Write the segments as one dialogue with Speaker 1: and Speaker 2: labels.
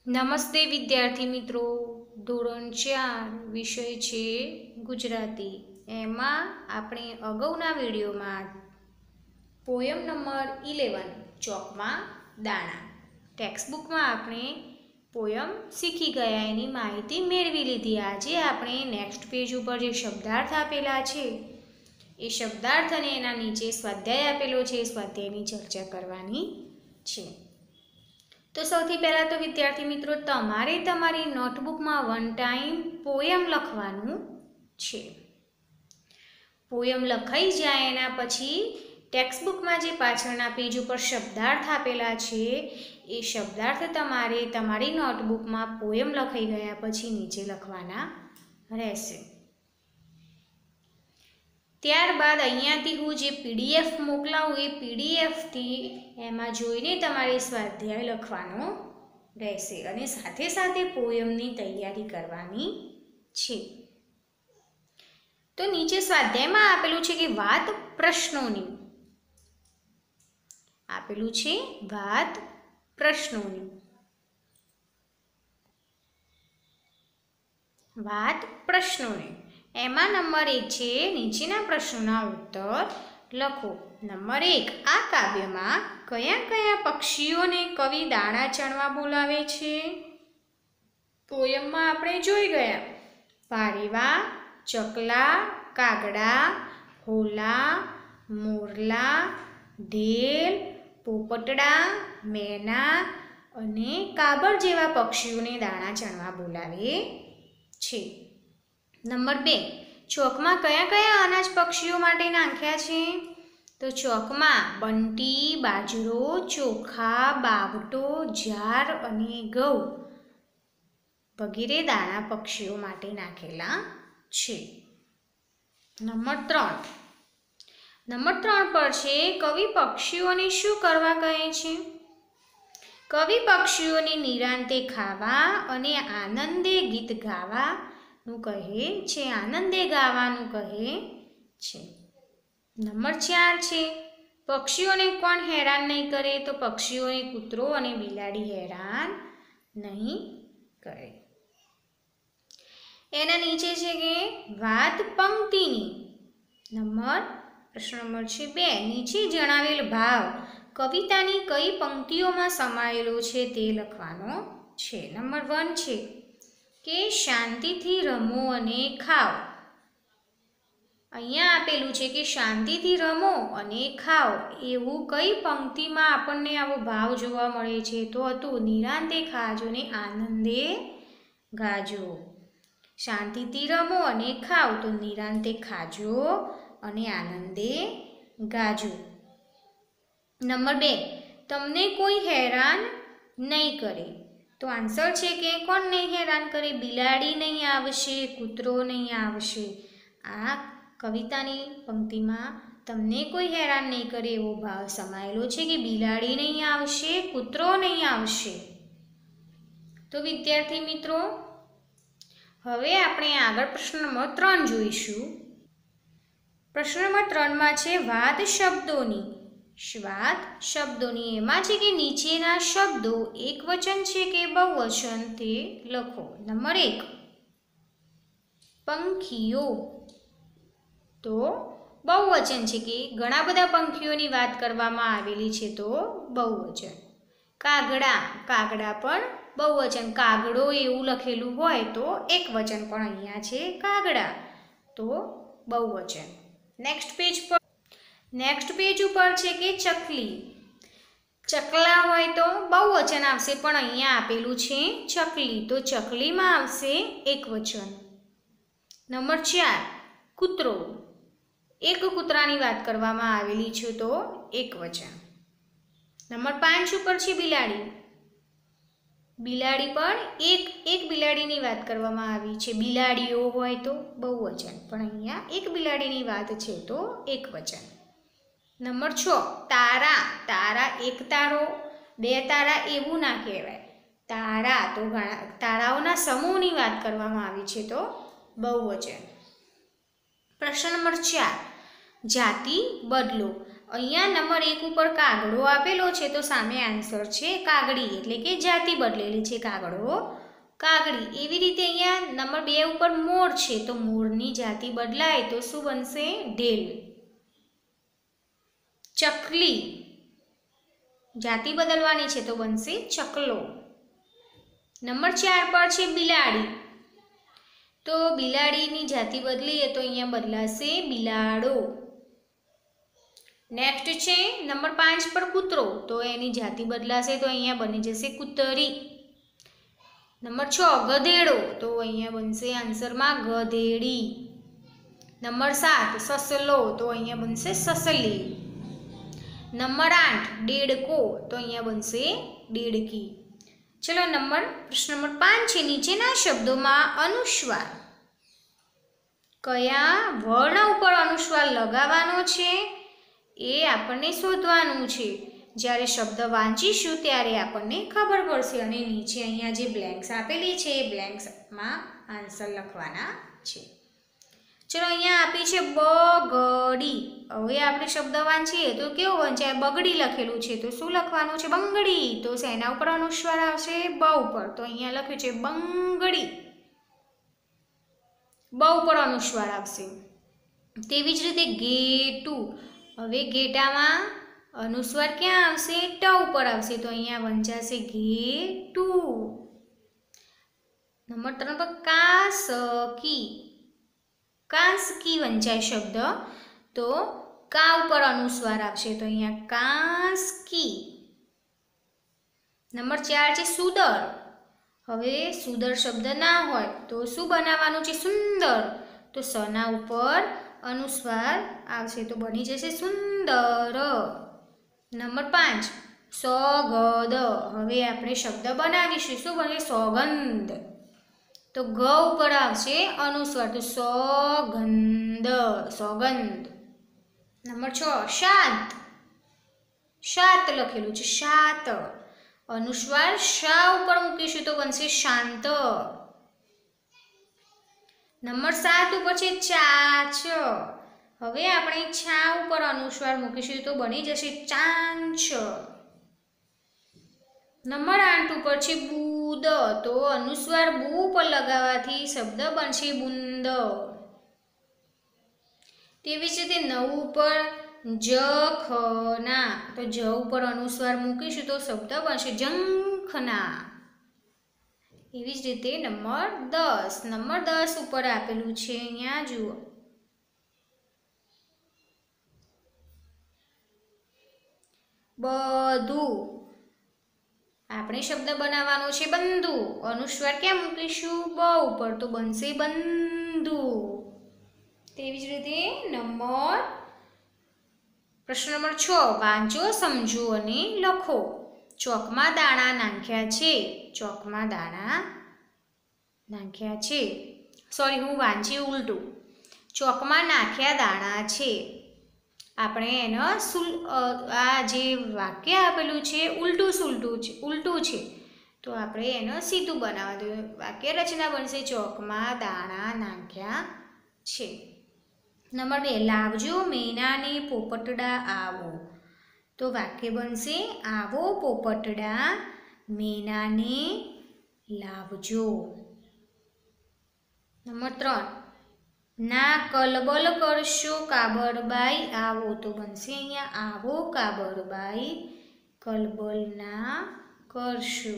Speaker 1: નમસ્તે વિદ્યાર્થી મિત્રો, ધોરણ 4 વિષય છે ગુજરાતી। એમાં આપણે અગાઉના વિડીયોમાં પોયમ નંબર 11 ચોકમાં દાણા ટેક્સ્ટબુકમાં આપણે પોયમ શીખી ગયા, એની માહિતી મેળવી લીધી। આજે આપણે નેક્સ્ટ પેજ ઉપર જે શબ્દાર્થ આપેલા છે એ શબ્દાર્થ અને એના નીચે સ્વાધ્યાય આપેલો છે, સ્વાધ્યાયની ચર્ચા કરવાની છે। તો સૌથી પહેલાં તો વિદ્યાર્થી મિત્રો, તમારે તમારી નોટબુકમાં વન ટાઈમ પોયમ લખવાનું છે। પોયમ લખાઈ જાય એના પછી ટેક્સ્ટબુકમાં જે પાછળના પેજ ઉપર શબ્દાર્થ આપેલા છે એ શબ્દાર્થ તમારે તમારી નોટબુકમાં પોયમ લખાઈ ગયા પછી નીચે લખવાના રહેશે। ત્યારબાદ અહીંયાથી હું જે પીડીએફ મોકલાવું એ પીડીએફથી એમાં જોઈને તમારે સ્વાધ્યાય લખવાનો રહેશે અને સાથે સાથે પોયમની તૈયારી કરવાની છે। તો નીચે સ્વાધ્યાયમાં આપેલું છે કે વાત પ્રશ્નોની, આપેલું છે વાત પ્રશ્નોની, વાત પ્રશ્નોની। એમાં નંબર 1 છે નીચેના પ્રશ્નોના ઉત્તર લખો। નંબર 1, આ કાવ્યમાં કયા કયા પક્ષીઓને કવિ દાણા ચણવા બોલાવે છે? પોયમમાં આપણે જોઈ ગયા પારેવા, ચકલા, કાગડા, હોલા, મોરલા, ઢેલ, પોપટડા, મેના અને કાબર જેવા પક્ષીઓને દાણા ચણવા બોલાવે છે। નંબર 2, ચોકમાં કયા કયા અનાજ પક્ષીઓ માટે નાખ્યા છે? તો ચોકમાં બંટી, બાજરો, ચોખા, બાવટો, જાર અને ઘઉં વગેરે દાણા પક્ષીઓ માટે નાખેલા છે। નંબર 3 પર છે કવિ પક્ષીઓને શું કરવા કહે છે? કવિ પક્ષીઓને નિરાંતે ખાવા અને આનંદે ગીત ગાવાનું કહે છે, આનંદે ગાવાનું કહે છે। નંબર 4 છે પક્ષીઓને કોણ હેરાન નહીં કરે? તો પક્ષીઓને કૂતરો અને બિલાડી હેરાન નહીં કરે। એના નીચે છે કે વાત પંક્તિની। પ્રશ્ન નંબર છે 2, નીચે જણાવેલ ભાવ કવિતાની કઈ પંક્તિઓમાં સમાયેલો છે તે લખવાનો છે। નંબર 1 છે કે શાંતિથી રમો અને ખાઓ। અહીંયા આપેલું છે કે શાંતિથી રમો અને ખાઓ, એવું કઈ પંક્તિમાં આપણને આવો ભાવ જોવા મળે છે? તો હતું નિરાંતે ખાજો ને આનંદે ગાજો। શાંતિથી રમો અને ખાઓ તો નિરાંતે ખાજો અને આનંદે ગાજો। નંબર 2, તમને કોઈ હેરાન નહીં કરે। તો આન્સર છે કે કોણ નહીં હેરાન કરે? બિલાડી નહીં આવશે, કૂતરો નહીં આવશે। આ કવિતાની પંક્તિમાં તમને કોઈ હેરાન નહીં કરે એવો ભાવ સમાયેલો છે કે બિલાડી નહીં આવશે, કૂતરો નહીં આવશે। તો વિદ્યાર્થી મિત્રો, હવે આપણે આગળ પ્રશ્ન નંબર 3 જોઈશું। પ્રશ્ન નંબર 3માં છે વાત શબ્દોની। વાત શબ્દોની એમાં છે કે નીચેના શબ્દો એકવચન છે કે બહુવચન તે લખો। નંબર 1, પંખીઓ તો બહુવચન છે કે ઘણા બધા પંખીઓની વાત કરવામાં આવેલી છે તો બહુવચન। કાગડા, કાગડા પણ બહુવચન, કાગડો એવું લખેલું હોય તો એકવચન, પણ અહીંયા છે કાગડા તો બહુવચન। નેક્સ્ટ પેજ ઉપર છે કે ચકલી, ચકલા હોય તો બહુવચન આવશે, પણ અહીંયા આપેલું છે ચકલી તો ચકલીમાં આવશે એકવચન। નંબર 4, કૂતરો, એક કૂતરાની વાત કરવામાં આવેલી છે તો એકવચન। નંબર 5 ઉપર છે બિલાડી, બિલાડી પણ એક બિલાડીની વાત કરવામાં આવી છે, બિલાડીઓ હોય તો બહુવચન, પણ અહીંયા એક બિલાડીની વાત છે તો એકવચન। નંબર 6, તારા, તારા એક તારો, બે તારા એવું ના કહેવાય, તારા તો તારાઓના સમૂહની વાત કરવામાં આવી છે તો બહુવચન। પ્રશ્ન નંબર 4, જાતિ બદલો। અહીંયા નંબર 1 ઉપર કાગડો આપેલો છે તો સામે આન્સર છે કાગડી, એટલે કે જાતિ બદલેલી છે કાગડો કાગડી. એવી રીતે અહીંયા નંબર 2 ઉપર મોર છે તો મોરની જાતિ બદલાય તો શું બનશે? ઢેલ. ચકલી જાતિ બદલવાની છે તો બનશે ચકલો. નંબર 4 પર છે બિલાડી, તો બિલાડીની જાતિ બદલીએ તો અહીંયા બદલાશે બિલાડો. નેક્સ્ટ છે નંબર 5 પર કૂતરો, તો એની જાતિ બદલાશે તો અહીંયા બની જશે કૂતરી. નંબર 6 ગધેડો, તો અહીંયા બનશે આન્સરમાં ગધેડી. નંબર 7 સસલો, તો અહીંયા બનશે સસલી. નંબર 8 દેડકો, તો અહીંયા બનશે દેડકી. ચલો પ્રશ્ન નંબર 5 છે, નીચેના શબ્દોમાં અનુસ્વાર કયા વર્ણ ઉપર અનુસ્વાર લગાવવાનો છે એ આપણને શોધવાનું છે. જ્યારે શબ્દ વાંચીશું ત્યારે આપણને ખબર પડશે અને નીચે અહીંયા જે બ્લેન્ક્સ આપેલી છે એ બ્લેન્ક્સમાં આન્સર લખવાના છે. ચલો અહીંયા આપી છે બગડી. હવે આપણે શબ્દ વાંચીએ તો કેવો વંચાય? બગડી લખેલું છે તો શું લખવાનું છે? બંગડી. તો શેના ઉપર અનુસ્વાર આવશે? બ ઉપર. તો અહીંયા લખ્યું છે બંગડી, બ ઉપર અનુસ્વાર આવશે. તેવી જ રીતે ઘેટું. હવે ઘેટામાં અનુસ્વાર ક્યાં આવશે? ટ ઉપર આવશે તો અહીંયા વંચાશે ઘેટું. નંબર 3 પર કાસકી. કાંસકી વંચાય શબ્દ તો કા ઉપર અનુસ્વાર આવશે તો અહીંયા કાંસકી. નંબર 4 છે સુદર. હવે સુદર શબ્દ ના હોય તો શું બનાવવાનું છે? સુંદર. તો સના ઉપર અનુસ્વાર આવશે તો બની જશે સુંદર. નંબર 5 સોગદ. હવે આપણે શબ્દ બનાવીશું, શું બને? સોગંદ. તો ગ ઉપર આવશે અનુસ્વાર તો સોગંદ, સોગંદ. નંબર 6 શાંત. શાત લખેલું છે શાત, અનુસ્વાર શા ઉપર મૂકીશું તો બનશે શાંત. નંબર 7 ઉપર છે ચાચ. હવે આપણે છા ઉપર અનુસ્વાર મૂકીશું તો બની જશે ચાંચ. નંબર 8 ઉપર છે બૂદ, તો અનુસ્વાર બુ ઉપર લગાવવાથી શબ્દ બનશે બુંદ. તેવી જ રીતે 9 ઉપર જખના, તો જ ઉપર અનુસ્વાર મૂકીશું તો શબ્દ બનશે જંખના. એવી જ રીતે નંબર 10. નંબર 10 ઉપર આપેલું છે અહીંયા જુઓ, બધું. આપણે શબ્દ બનાવવાનો છે બંધુ, અનુસ્વાર ક્યાં મૂકીશું? બ ઉપર તો બનશે બંધુ. તેવી જ રીતે પ્રશ્ન નંબર 6 વાંચો, સમજો અને લખો. ચોકમાં દાણા નાખ્યા છે. ચોકમાં દાણા નાખ્યા છે. સોરી, હું વાંચી ઉલટું. ચોકમાં નાખ્યા દાણા છે. આપણે એનો આ જે વાક્ય આપેલું છે ઉલટું છે તો આપણે એનો સીધું બનાવવાનું. વાક્ય રચના બનશે ચોકમાં દાણા નાખ્યા છે. નંબર 2 લાવજો મેનાને પોપટડા આવો. તો વાક્ય બનશે આવો પોપટડા મેનાને લાવજો. નંબર 3 ના કલબલ કરશો કાબરબાઈ આવો. તો બનશે અહીંયા આવો કાબરબાઈ કલબલ ના કરશો.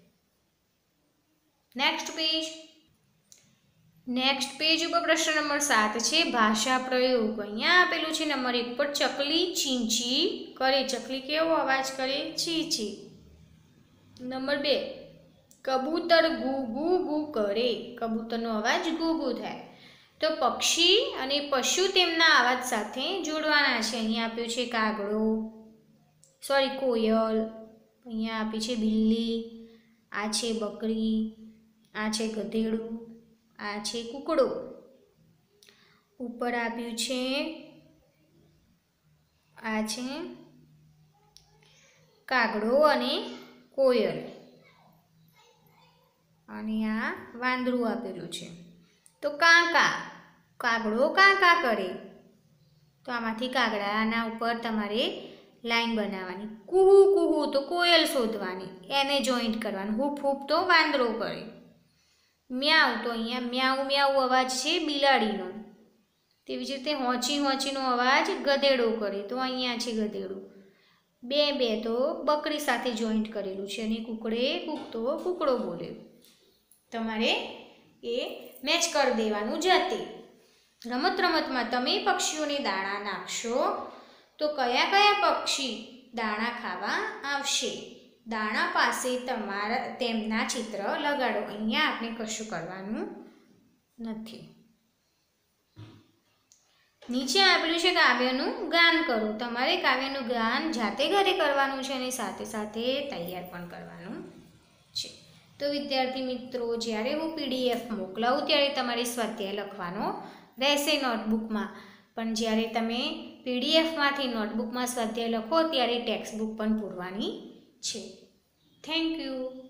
Speaker 1: નેક્સ્ટ પેજ ઉપર પ્રશ્ન નંબર 7 છે ભાષા પ્રયોગ. અહીંયા આપેલું છે નંબર 1 પર ચકલી ચીંચી કરે. ચકલી કેવો અવાજ કરે? ચી ચી. નંબર 2 કબૂતર ગુ ગુ ગુ કરે. કબૂતરનો અવાજ ગુ ગુ થાય. તો પક્ષી અને પશુ તેમના અવાજ સાથે જોડવાના છે. અહીંયા આપ્યું છે કાગડો, કોયલ, અહીંયા આપી છે બિલ્લી, આ છે બકરી, આ છે ગધેડું, આ છે કૂકડો. ઉપર આપ્યું છે આ છે કાગડો અને કોયલ, અને આ વાંદરું આપેલું છે. તો કાંકા, કાગડો કાંકા કરે. તો આમાંથી કાગડાના ઉપર તમારે લાઈન બનાવવાની. કુહુ કુહુ તો કોયલ શોધવાની, એને જોઈન્ટ કરવાનું. હૂપ હૂપ તો વાંદરો કરે. મ્યાઉ તો અહીંયા મ્યાઉ મ્યાઉ અવાજ છે બિલાડીનો. તેવી જ રીતે હોંચી હોંચીનો અવાજ ગધેડો કરે, તો અહીંયા છે ગધેડું. બે બે તો બકરી સાથે જોઈન્ટ કરેલું છે, અને કુકડે કૂકતો કૂકડો બોલે. તમારે એ મેચ કરી દેવાનું જાતે. રમતમાં તમે પક્ષીઓને દાણા નાખશો તો કયા કયા પક્ષી દાણા ખાવા આવશે? દાણા પાસે તેમના ચિત્ર લગાડો. અહીંયા આપણે કશું કરવાનું નથી. નીચે આપેલું છે કાવ્યનું ગાન કરો. તમારે કાવ્યનું ગાન જાતે ઘરે કરવાનું છે અને સાથે સાથે તૈયાર પણ કરવાનું છે. તો વિદ્યાર્થી મિત્રો, જ્યારે હું PDF મોકલાવું ત્યારે તમારે સ્વાધ્યાય લખવાનો રહેશે નોટબુકમાં. પણ જ્યારે તમે PDFમાંથી નોટબુકમાં સ્વાધ્યાય લખો ત્યારે ટેક્સ્ટબુક પણ પૂરવાની છે. Thank you.